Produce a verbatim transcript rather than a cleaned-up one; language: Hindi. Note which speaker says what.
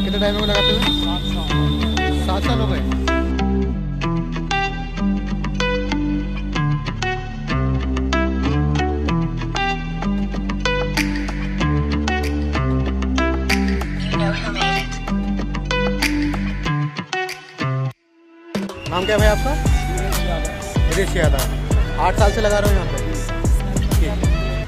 Speaker 1: कितने टाइम में लगाते हुए? सात साल हो गए। नाम क्या है भाई आपका? निदेश यादव। आठ साल से लगा रहे हो यहाँ पे?